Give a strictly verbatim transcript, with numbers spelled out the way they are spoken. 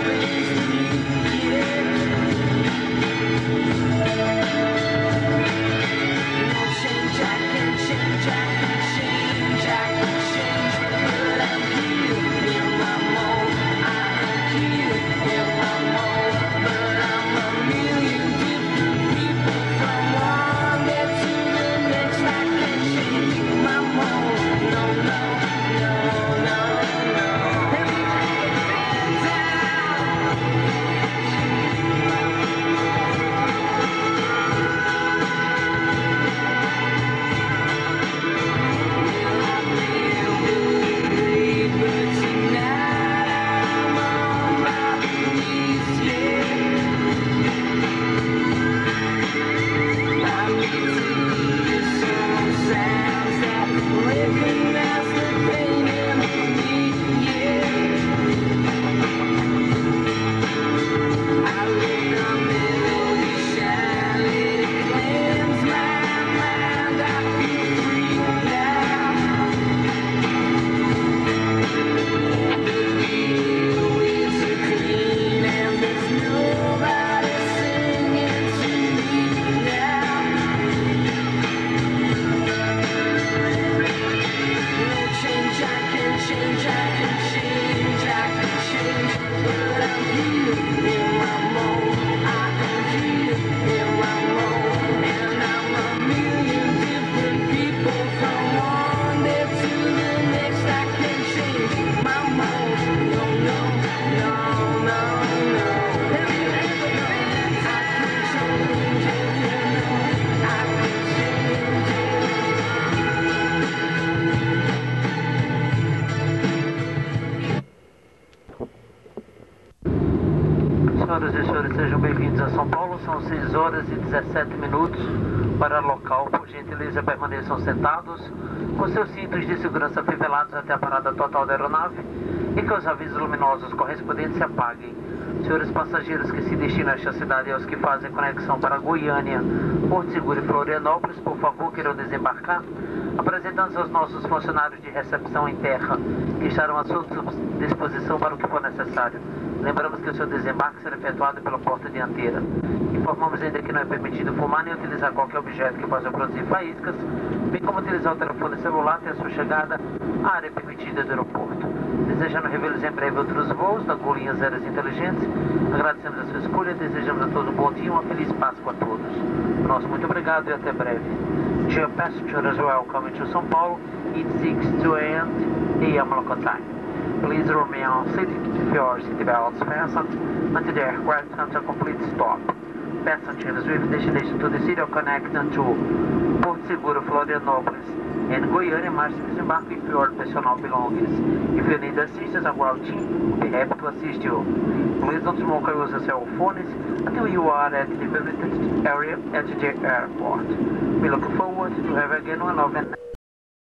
Senhoras e senhores, sejam bem-vindos a São Paulo. São seis horas e dezessete minutos para local. Por gentileza, permaneçam sentados com seus cintos de segurança fivelados até a parada total da aeronave e que os avisos luminosos correspondentes se apaguem. Senhores passageiros que se destinam a esta cidade e aos que fazem conexão para Goiânia, Porto Seguro e Florianópolis, por favor, queiram desembarcar, apresentando-se aos nossos funcionários de recepção em terra, que estarão à sua disposição para o que for necessário. Lembramos que o seu desembarque será efetuado pela porta dianteira. Informamos ainda que não é permitido fumar nem utilizar qualquer objeto que possa produzir faíscas, bem como utilizar o telefone celular até a sua chegada à área permitida do aeroporto. Desejando revê-los em breve outros voos da Gol Linhas Aéreas Inteligentes, agradecemos a sua escolha e desejamos a todos um bom dia e uma feliz Páscoa a todos. Nosso muito obrigado e até breve. Dear passengers, welcome to São Paulo. It's six twenty a m local time. Please remain on seat with your seatbelts fastened until the aircraft comes to a complete stop. Passengers with destination to the city of connection to Porto Seguro, Florianópolis, and Goiânia must disembark with your personal belongings. If you need assistance, our team will be happy to assist you. Please don't smoke or use cell phones until you are at the visited area at the airport. We look forward to have again one of